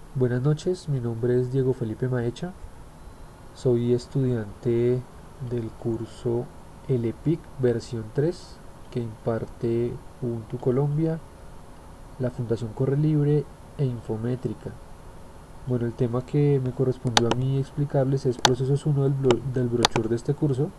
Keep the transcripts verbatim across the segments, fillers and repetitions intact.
Buenas noches, mi nombre es Diego Felipe Maecha, soy estudiante del curso L E P I C versión tres que imparte Ubuntu Colombia, la Fundación Corre Libre e Infométrica. Bueno, el tema que me correspondió a mí explicarles es Procesos uno del, bro del brochure de este curso.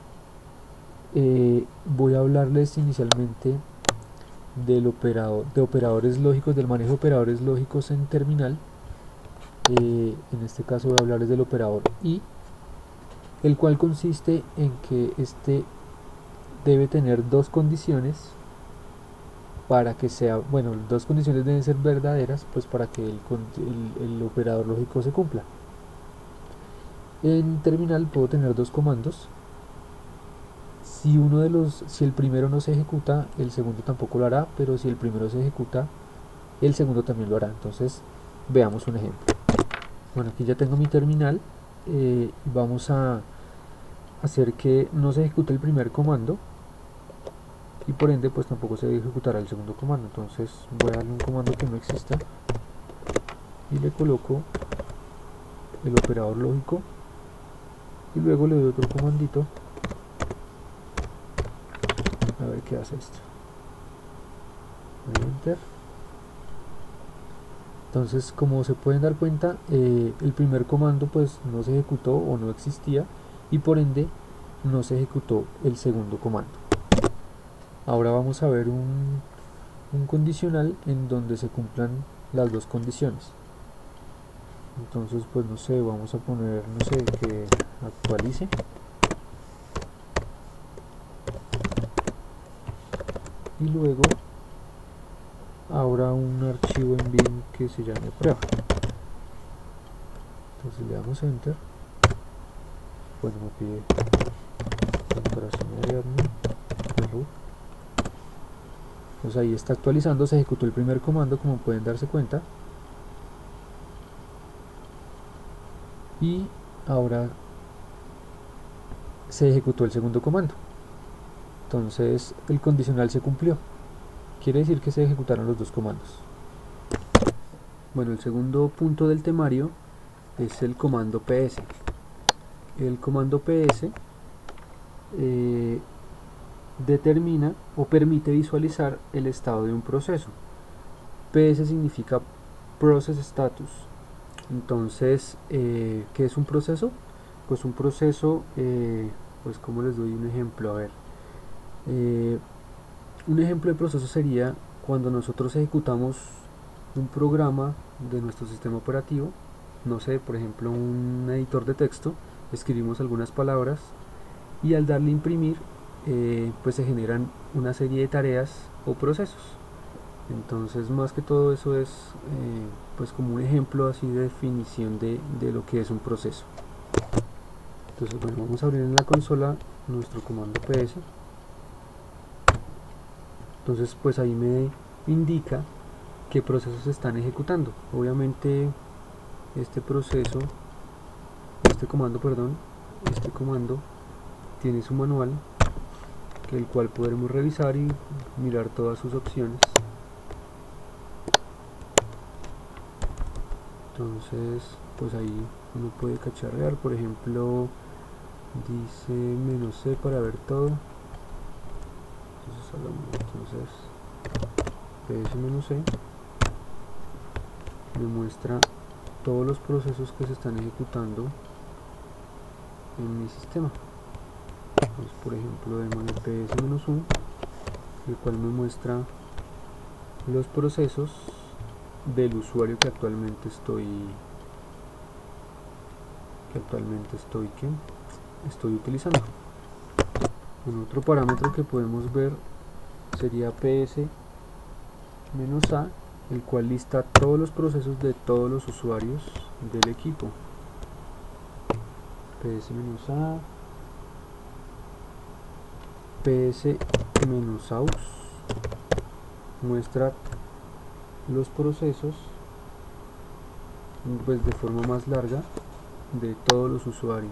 Eh, voy a hablarles inicialmente del operador, de operadores lógicos, del manejo de operadores lógicos en terminal. Eh, en este caso voy a hablarles del operador I, el cual consiste en que este debe tener dos condiciones para que sea, bueno, dos condiciones deben ser verdaderas, pues para que el, el, el operador lógico se cumpla. En terminal puedo tener dos comandos. Si uno de los, si el primero no se ejecuta, el segundo tampoco lo hará, pero si el primero se ejecuta, el segundo también lo hará. Entonces, veamos un ejemplo. Bueno, aquí ya tengo mi terminal. Eh, vamos a hacer que no se ejecute el primer comando, y por ende pues tampoco se ejecutará el segundo comando. Entonces voy a darle un comando que no exista y le coloco el operador lógico, y luego le doy otro comandito a ver qué hace esto. Doy enter. Entonces, como se pueden dar cuenta, eh, el primer comando pues no se ejecutó o no existía, y por ende no se ejecutó el segundo comando. Ahora vamos a ver un, un condicional en donde se cumplan las dos condiciones. Entonces, pues no sé, vamos a poner, no sé, que actualice. Y luego habrá un archivo en bin que se llame prueba. Entonces le damos enter. Bueno, me pide operación de admin, root. Pues ahí está actualizando, se ejecutó el primer comando, como pueden darse cuenta. Y ahora se ejecutó el segundo comando. Entonces el condicional se cumplió. Quiere decir que se ejecutaron los dos comandos. Bueno, el segundo punto del temario es el comando ps. El comando ps eh, determina o permite visualizar el estado de un proceso. Ps significa Process Status. Entonces, eh, ¿qué es un proceso? Pues un proceso, eh, pues como les doy un ejemplo, a ver. Eh, un ejemplo de proceso sería cuando nosotros ejecutamos un programa de nuestro sistema operativo, no sé, por ejemplo un editor de texto, escribimos algunas palabras y al darle a imprimir eh, pues se generan una serie de tareas o procesos. Entonces, más que todo eso es eh, pues como un ejemplo así de definición de, de lo que es un proceso. Entonces, bueno, vamos a abrir en la consola nuestro comando ps. Entonces, pues ahí me indica qué procesos se están ejecutando. Obviamente este proceso, este comando, perdón, este comando tiene su manual, que el cual podremos revisar y mirar todas sus opciones. Entonces, pues ahí uno puede cacharrear, por ejemplo, dice menos C para ver todo. Entonces, entonces ps menos C me muestra todos los procesos que se están ejecutando en mi sistema. Entonces, por ejemplo, démosle ps menos uno, el cual me muestra los procesos del usuario que actualmente estoy que actualmente estoy que estoy utilizando. Un otro parámetro que podemos ver sería ps menos a, el cual lista todos los procesos de todos los usuarios del equipo. ps menos a, ps menos aus muestra los procesos pues de forma más larga de todos los usuarios.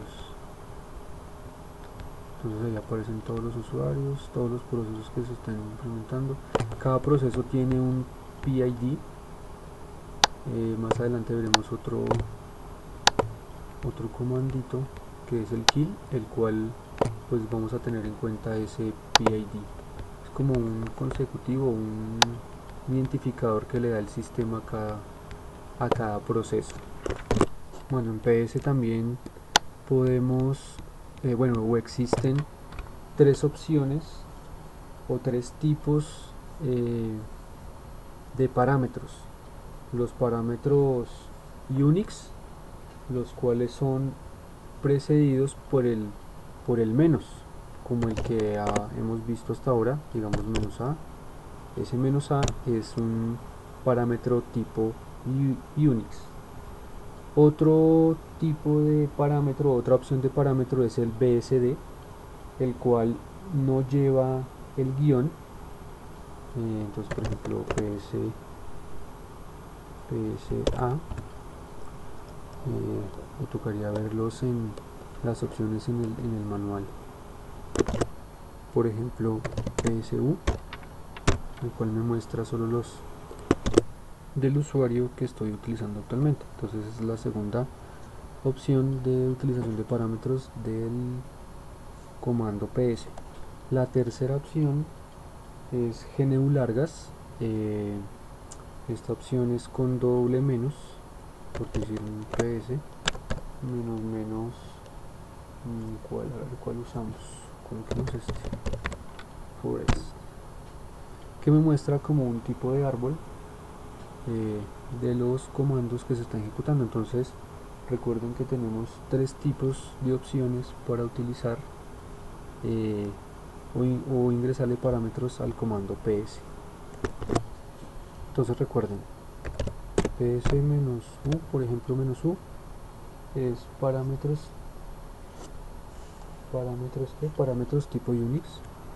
Entonces ahí aparecen todos los usuarios, todos los procesos que se están implementando. Cada proceso tiene un P I D, Eh, más adelante veremos otro otro comandito que es el kill, el cual pues vamos a tener en cuenta ese P I D. Es como un consecutivo, un identificador que le da el sistema a cada, a cada proceso. Bueno, en P S también podemos, eh, bueno, o existen tres opciones o tres tipos eh, de parámetros. Los parámetros Unix, los cuales son precedidos por el, por el menos, como el que ah, hemos visto hasta ahora, digamos menos a. Ese menos a es un parámetro tipo Unix. Otro tipo de parámetro, otra opción de parámetro es el B S D, el cual no lleva el guión. Eh, entonces, por ejemplo, P S, P S A, eh, me tocaría verlos en las opciones en el, en el manual. Por ejemplo, P S U, el cual me muestra solo los del usuario que estoy utilizando actualmente. Entonces es la segunda opción de utilización de parámetros del comando P S. La tercera opción es G N U largas. Eh, esta opción es con doble menos, por decir un P S menos menos. ¿Cuál? A ver, ¿cuál usamos? Coloquemos este forest, que me muestra como un tipo de árbol eh, de los comandos que se están ejecutando. Entonces recuerden que tenemos tres tipos de opciones para utilizar eh, o, in, o ingresarle parámetros al comando P S. Entonces recuerden, P S menos U, por ejemplo, menos U es parámetros parámetros ¿qué? Parámetros tipo Unix.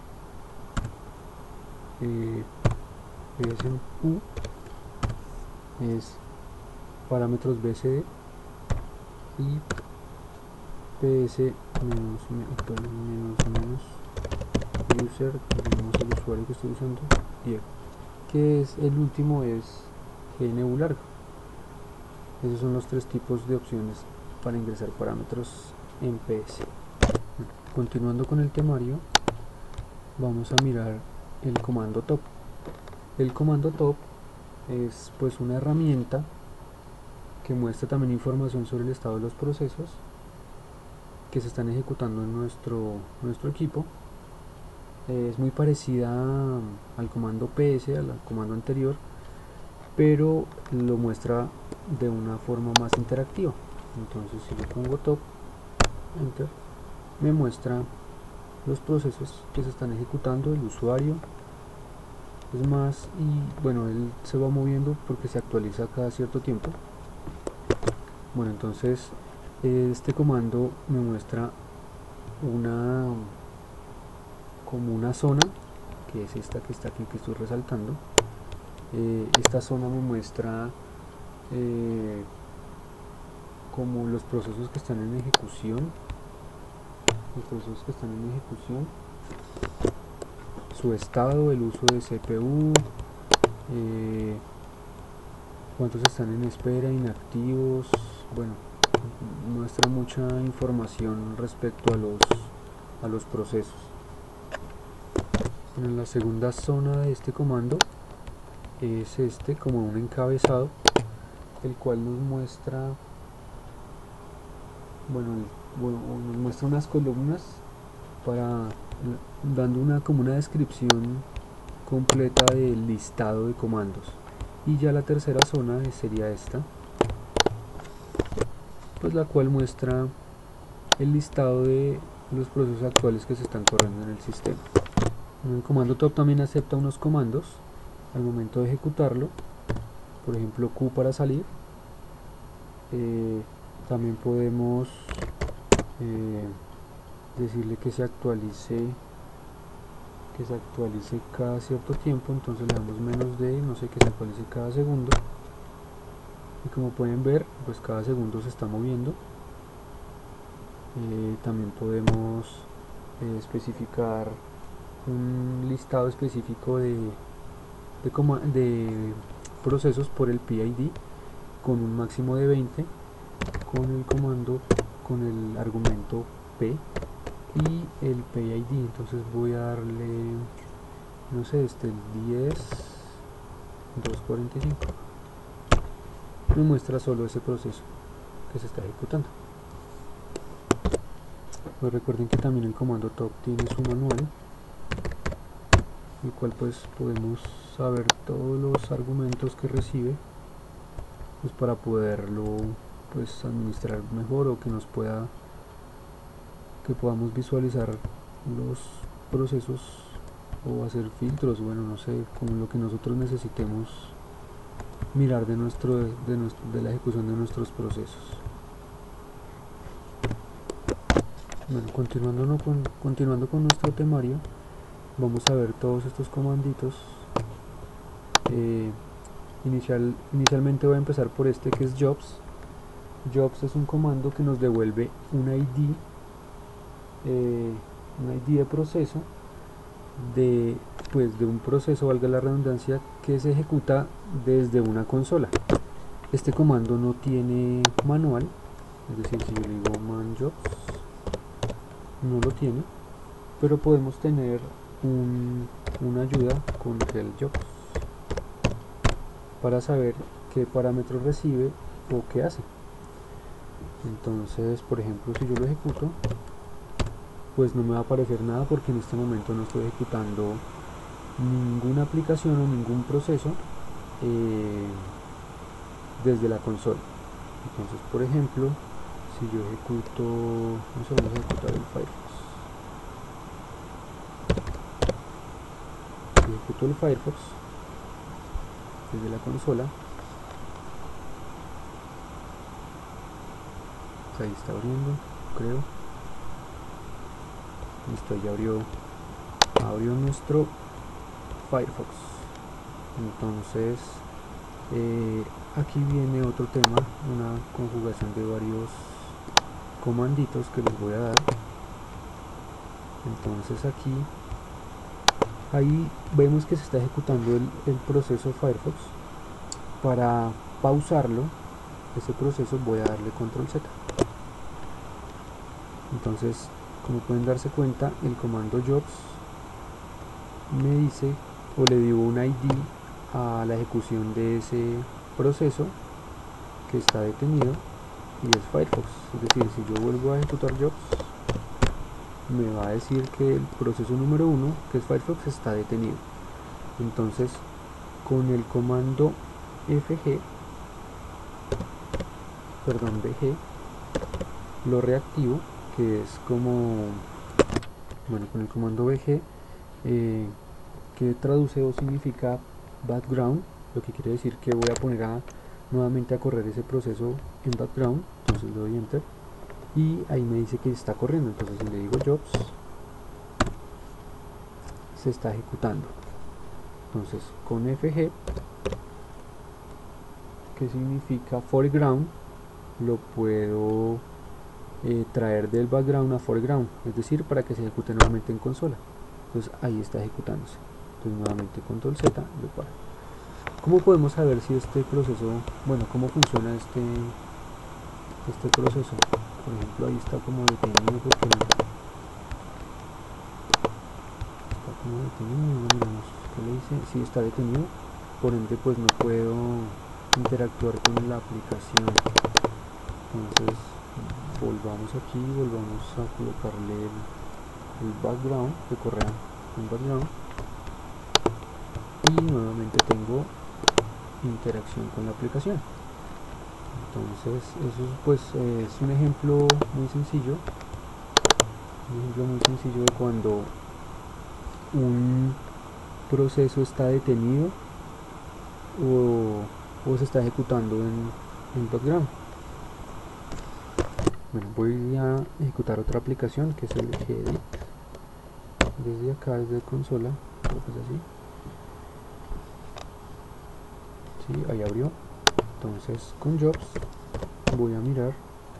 eh, P S U es parámetros B S D y P S menos menos menos user, digamos el usuario que estoy usando, Diego, que es el último, es G N U largo. Esos son los tres tipos de opciones para ingresar parámetros en P S. Continuando con el temario, vamos a mirar el comando top. El comando top es pues una herramienta que muestra también información sobre el estado de los procesos que se están ejecutando en nuestro, nuestro equipo. Eh, es muy parecida al comando P S, al comando anterior, pero lo muestra de una forma más interactiva. Entonces si yo pongo top, enter, me muestra los procesos que se están ejecutando, el usuario, es más, y bueno, él se va moviendo porque se actualiza cada cierto tiempo. Bueno, entonces este comando me muestra una como una zona, que es esta que está aquí, que estoy resaltando. Eh, esta zona me muestra eh, como los procesos que están en ejecución, los procesos que están en ejecución, su estado, el uso de C P U, eh, cuántos están en espera, inactivos. Bueno, muestra mucha información respecto a los a los procesos. En la segunda zona de este comando es este, como un encabezado, el cual nos muestra bueno, bueno nos muestra unas columnas para dando una como una descripción completa del listado de comandos. Y ya la tercera zona sería esta, pues la cual muestra el listado de los procesos actuales que se están corriendo en el sistema. El comando top también acepta unos comandos al momento de ejecutarlo, por ejemplo Q para salir. Eh, también podemos eh, decirle que se actualice que se actualice cada cierto tiempo, entonces le damos menos de, no sé, que se actualice cada segundo, y como pueden ver, pues cada segundo se está moviendo. Eh, también podemos eh, especificar un listado específico de, de, de procesos por el P I D, con un máximo de veinte con el comando, con el argumento P y el P I D. Entonces voy a darle, no sé, este el diez doscientos cuarenta y cinco. Me muestra solo ese proceso que se está ejecutando. Pues recuerden que también el comando top tiene su manual, el cual pues podemos saber todos los argumentos que recibe, pues para poderlo pues administrar mejor, o que nos pueda que podamos visualizar los procesos o hacer filtros, bueno, no sé, con lo que nosotros necesitemos mirar de nuestro de nuestro de la ejecución de nuestros procesos. Bueno, continuando, no, con, continuando con nuestro temario, vamos a ver todos estos comanditos. Eh, inicial, inicialmente voy a empezar por este que es jobs. Jobs es un comando que nos devuelve un I D, eh, un I D de proceso, de, pues, de un proceso, valga la redundancia, que se ejecuta desde una consola. Este comando no tiene manual, es decir, si yo le digo man jobs, no lo tiene, pero podemos tener un, una ayuda con el jobs para saber qué parámetros recibe o qué hace. Entonces, por ejemplo, si yo lo ejecuto, pues no me va a aparecer nada, porque en este momento no estoy ejecutando ninguna aplicación o ningún proceso eh, desde la consola. Entonces, por ejemplo, si yo ejecuto, no sé, vamos a ejecutar el Firefox. Si ejecuto el Firefox desde la consola, pues ahí está abriendo, creo. Listo, ya abrió, abrió nuestro Firefox. Entonces, eh, aquí viene otro tema, una conjugación de varios comanditos que les voy a dar. Entonces aquí, ahí vemos que se está ejecutando el, el proceso Firefox. Para pausarlo, ese proceso, voy a darle control Z. Entonces, como pueden darse cuenta, el comando jobs me dice, o le dio un I D a la ejecución de ese proceso que está detenido, y es Firefox. Es decir, si yo vuelvo a ejecutar jobs, me va a decir que el proceso número uno, que es Firefox, está detenido. Entonces, con el comando fg, perdón, bg, lo reactivo, que es como, bueno, con el comando bg, eh, que traduce o significa background, lo que quiere decir que voy a poner a, nuevamente a correr ese proceso en background. Entonces le doy enter y ahí me dice que está corriendo. Entonces si le digo jobs, se está ejecutando. Entonces con fg, que significa foreground, lo puedo eh, traer del background a foreground, es decir, para que se ejecute nuevamente en consola. Entonces ahí está ejecutándose. Entonces nuevamente control Z, lo paro. ¿Cómo podemos saber si este proceso, bueno, cómo funciona este este proceso? Por ejemplo, ahí está como detenido, porque está como detenido, miramos qué le dice, si está detenido, por ende pues no puedo interactuar con la aplicación. Entonces volvamos aquí, volvamos a colocarle el, el background, que correa un background, y nuevamente tengo interacción con la aplicación. Entonces eso pues eh, es un ejemplo muy sencillo, un ejemplo muy sencillo de cuando un proceso está detenido o, o se está ejecutando en, en background. Bueno, voy a ejecutar otra aplicación, que es el gedit. Desde acá, desde consola, creo que es así. Sí, ahí abrió. Entonces con jobs voy a mirar.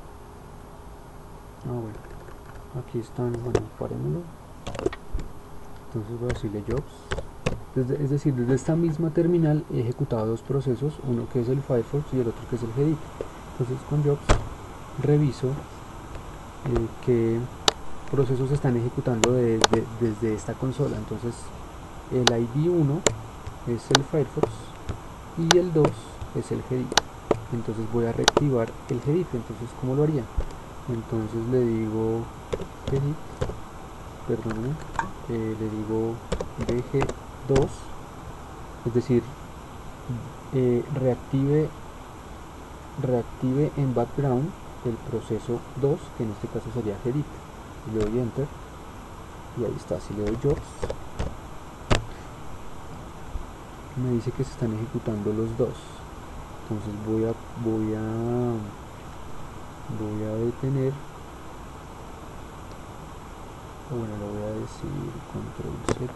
Ah, bueno, aquí están, bueno, parémoslo. Entonces voy a decirle jobs desde, es decir, desde esta misma terminal he ejecutado dos procesos, uno que es el Firefox y el otro que es el Gedit. Entonces con jobs reviso eh, qué procesos están ejecutando de, de, desde esta consola. Entonces el I D uno es el Firefox y el dos es el Gedit. Entonces voy a reactivar el Gedit. Entonces, ¿cómo lo haría? Entonces le digo Gedit, perdón, eh, le digo B G dos, es decir, eh, reactive reactive en background el proceso dos, que en este caso sería Gedit. Le doy enter y ahí está. Si le doy jobs, me dice que se están ejecutando los dos. Entonces voy a voy a voy a detener, o bueno, lo voy a decir control Z,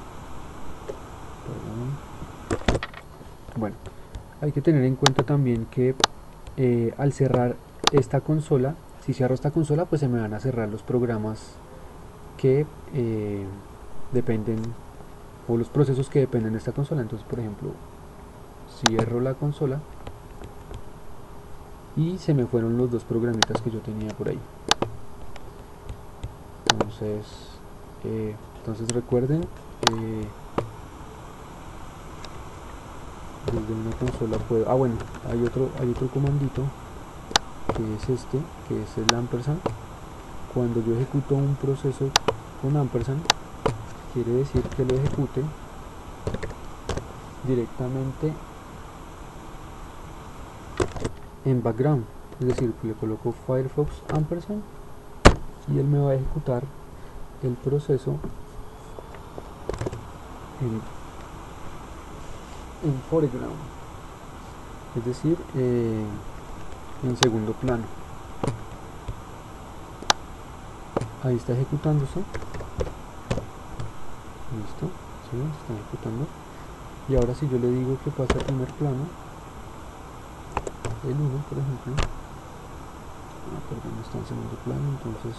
perdón. Bueno, hay que tener en cuenta también que eh, al cerrar esta consola, si cierro esta consola, pues se me van a cerrar los programas que eh, dependen, o los procesos que dependen de esta consola. Entonces, por ejemplo, cierro la consola y se me fueron los dos programitas que yo tenía por ahí. Entonces, eh, entonces recuerden, eh, desde una consola puedo, ah bueno, hay otro, hay otro comandito que es este, que es el ampersand. Cuando yo ejecuto un proceso con ampersand, quiere decir que lo ejecute directamente en background, es decir, le coloco Firefox ampersand y él me va a ejecutar el proceso en, en foreground, es decir, eh, en segundo plano. Ahí está ejecutándose. Listo, ¿sí? Se está ejecutando. Y ahora si yo le digo que pase al primer plano, el uno por ejemplo, ah, perdón, está en segundo plano, entonces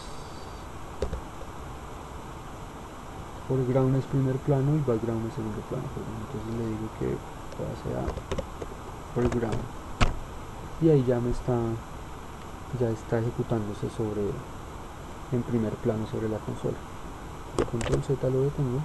foreground es primer plano y background es segundo plano, perdón. Entonces le digo que pase a foreground y ahí ya me está ya está ejecutándose sobre en primer plano sobre la consola. Control Z lo detengo.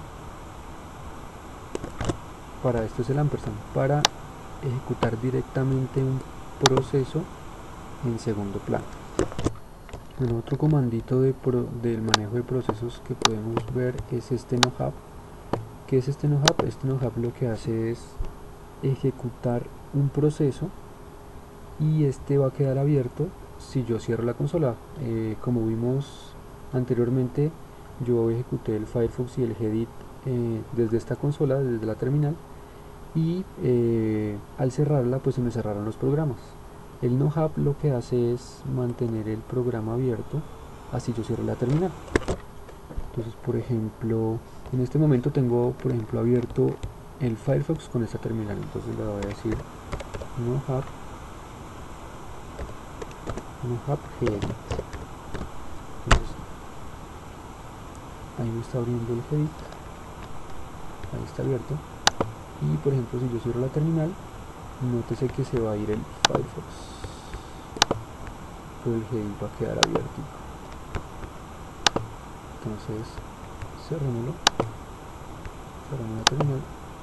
Para esto es el ampersand, para ejecutar directamente un proceso en segundo plano. Bueno, otro comandito de pro, del manejo de procesos que podemos ver es este nohub. ¿Qué es este nohub? Este nohub lo que hace es ejecutar un proceso y este va a quedar abierto si yo cierro la consola. Eh, como vimos anteriormente, yo ejecuté el Firefox y el Gedit eh, desde esta consola, desde la terminal, y eh, al cerrarla pues se me cerraron los programas. El nohub lo que hace es mantener el programa abierto así yo cierro la terminal. Entonces, por ejemplo, en este momento tengo por ejemplo abierto el Firefox con esta terminal, entonces le voy a decir nohub nohub Gedit. Entonces, ahí me está abriendo el Gedit, ahí está abierto. Y por ejemplo, si yo cierro la terminal, nótese que se va a ir el Firefox, pero el Gedit va a quedar abierto. Entonces cerrémoslo, cerramos la terminal,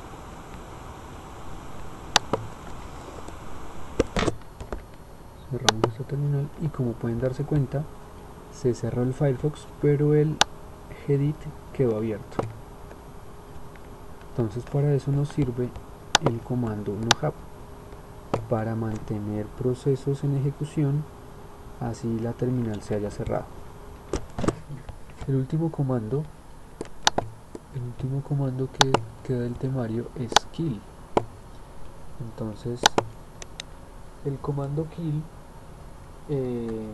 cerramos esta terminal y como pueden darse cuenta se cerró el Firefox pero el Gedit quedó abierto. Entonces para eso nos sirve el comando nohub, para mantener procesos en ejecución así la terminal se haya cerrado. El último comando el último comando que queda del temario es kill. Entonces el comando kill eh,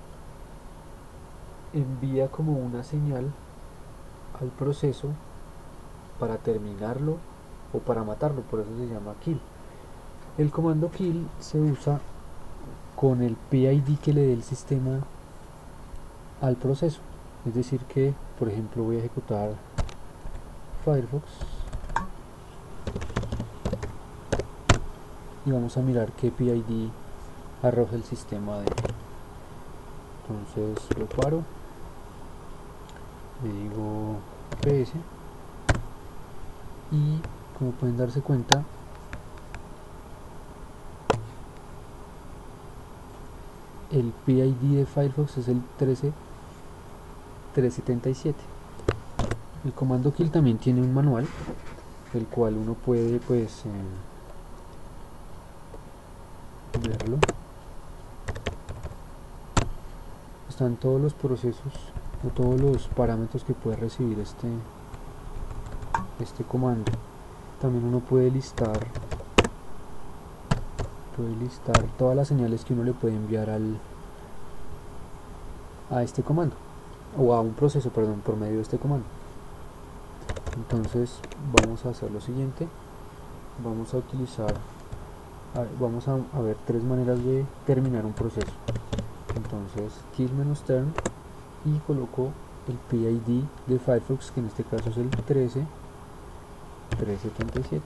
envía como una señal al proceso para terminarlo o para matarlo, por eso se llama kill. El comando kill se usa con el P I D que le dé el sistema al proceso, es decir que por ejemplo voy a ejecutar Firefox y vamos a mirar qué P I D arroja el sistema de. Entonces lo paro, le digo P S y como pueden darse cuenta el P I D de Firefox es el trece trescientos setenta y siete. El comando kill también tiene un manual, el cual uno puede pues eh, verlo. Están todos los procesos o todos los parámetros que puede recibir este este comando. También uno puede listar puede listar todas las señales que uno le puede enviar al a este comando o a un proceso, perdón, por medio de este comando. Entonces vamos a hacer lo siguiente, vamos a utilizar a ver, vamos a, a ver tres maneras de terminar un proceso. Entonces kill-turn y coloco el P I D de Firefox, que en este caso es el trece trescientos setenta y siete.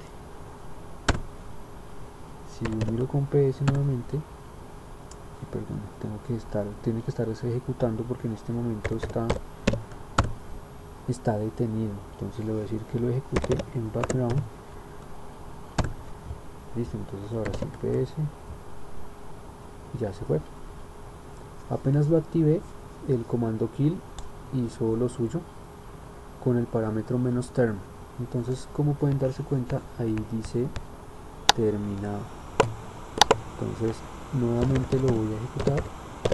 Si yo miro con P S nuevamente, perdón, tengo que estar, tiene que estar ejecutando porque en este momento está está detenido. Entonces le voy a decir que lo ejecute en background. Listo, entonces ahora sí P S, ya se fue. Apenas lo activé, el comando kill hizo lo suyo con el parámetro menos term. Entonces, como pueden darse cuenta, ahí dice terminado. Entonces nuevamente lo voy a ejecutar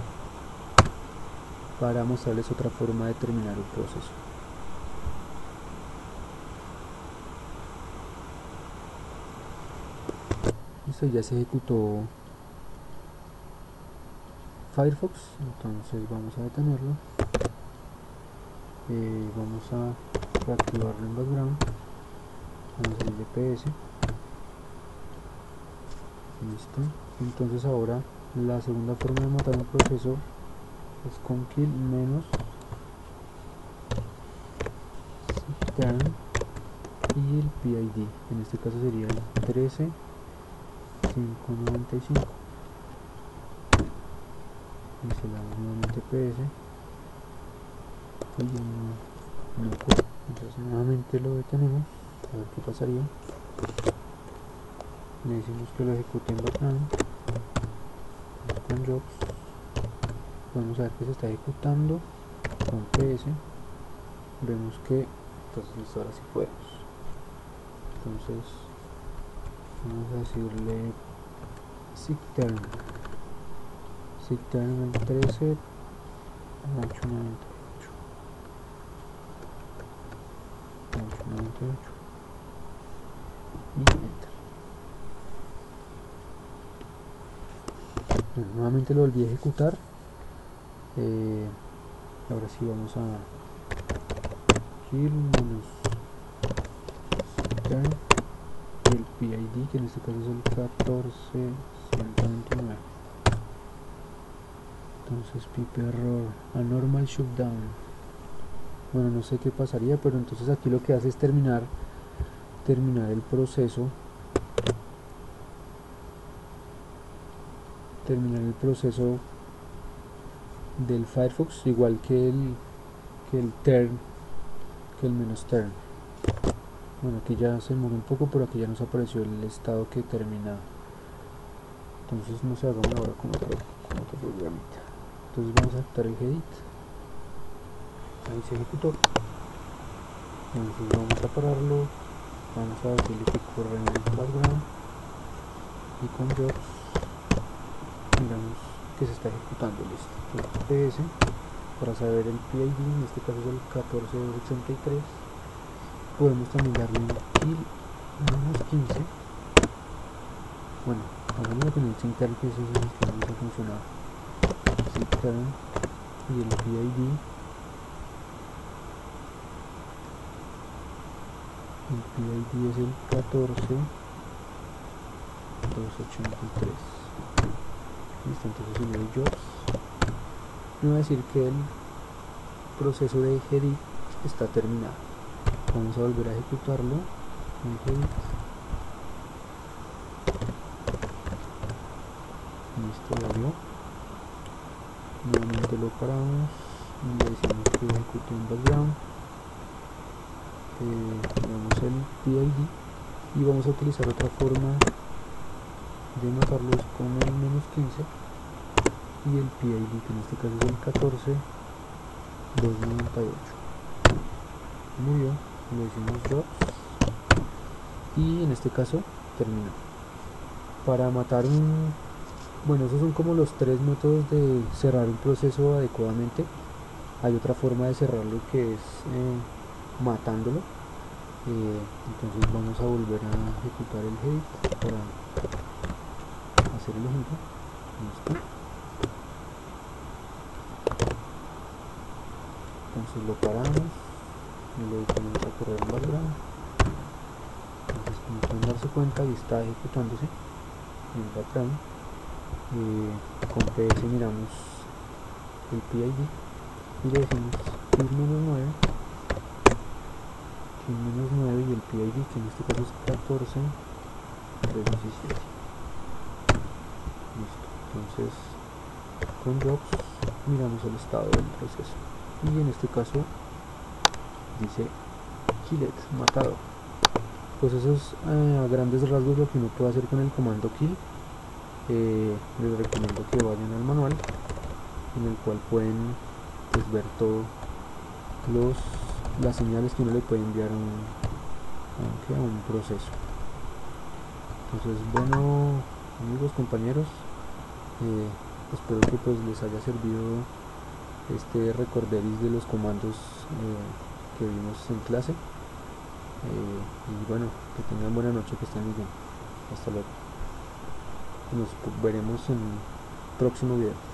para mostrarles otra forma de terminar un proceso. Listo, ya se ejecutó Firefox. Entonces vamos a detenerlo, eh, vamos a reactivarlo en background, vamos a decirle P S. Listo. Entonces ahora la segunda forma de matar un proceso es con kill menos turn y el P I D, en este caso sería el trece quinientos noventa y cinco. Y se le damos nuevamente P S y no, no ocurre. Entonces nuevamente lo detenemos, a ver qué pasaría. Le decimos que lo ejecute en background con jobs. Vamos a ver que se está ejecutando con P S. Vemos que entonces listo, ahora sí podemos. Entonces vamos a decirle sigturn sigturn el trece ocho noventa y ocho y enter. Bueno, nuevamente lo volví a ejecutar. Eh, ahora sí vamos a kill menos turn y el P I D, que en este caso es el catorce ciento veintinueve. Entonces pipe error anormal shutdown. Bueno, no sé qué pasaría, pero entonces aquí lo que hace es terminar terminar el proceso terminar el proceso del Firefox, igual que el que el turn que el menos turn. Bueno, aquí ya se demoró un poco, pero aquí ya nos apareció el estado que termina. Entonces no se hagamos ahora con otro, con otro programita. Entonces vamos a ejecutar el edit. Ahí se ejecutó. Entonces vamos a pararlo, vamos a decirle que corra en el background y con jobs miramos que se está ejecutando. Listo. Entonces P S para saber el P I D, en este caso es el catorce ochenta y tres. Podemos también darle un kill menos quince. Bueno, hagamos con el sigturn, que eso es el que vamos a funcionar. Sigturn y el P I D. El P I D es el catorce doscientos ochenta y tres. Listo, entonces si le doy jobs, me va a decir que el proceso de edit está terminado. Vamos a volver a ejecutarlo en edit. se abrió, nuevamente lo paramos y le decimos que ejecute un background, eh, damos el P I D y vamos a utilizar otra forma de matarlos con el menos quince y el P I D, que en este caso es el catorce doscientos noventa y ocho. Murió, le decimos drops y en este caso terminó. Para matar un... bueno, esos son como los tres métodos de cerrar un proceso adecuadamente. Hay otra forma de cerrarlo que es eh, matándolo. Eh, entonces vamos a volver a ejecutar el head para hacer el ejemplo. Listo. Entonces lo paramos y luego comienza a correr el background. Entonces, como pueden darse cuenta, ahí está ejecutándose en el background. Eh, con P S miramos el P I D y le decimos kill menos nueve, kill menos nueve y el P I D, que en este caso es catorce trescientos diecisiete. Listo. Entonces con drops miramos el estado del proceso y en este caso dice killed, matado. Pues eso es eh, a grandes rasgos lo que uno puede hacer con el comando kill. Eh, les recomiendo que vayan al manual en el cual pueden pues, ver todo los las señales que uno le puede enviar a un, a un proceso. Entonces, bueno, amigos, compañeros, eh, espero que pues les haya servido este recorderis de los comandos eh, que vimos en clase. Eh, y bueno, que tengan buena noche, que estén muy bien. Hasta luego. Nos veremos en el próximo video.